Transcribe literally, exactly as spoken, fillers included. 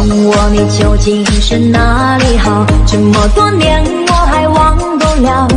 问我你究竟是哪里好？这么多年我还忘不了。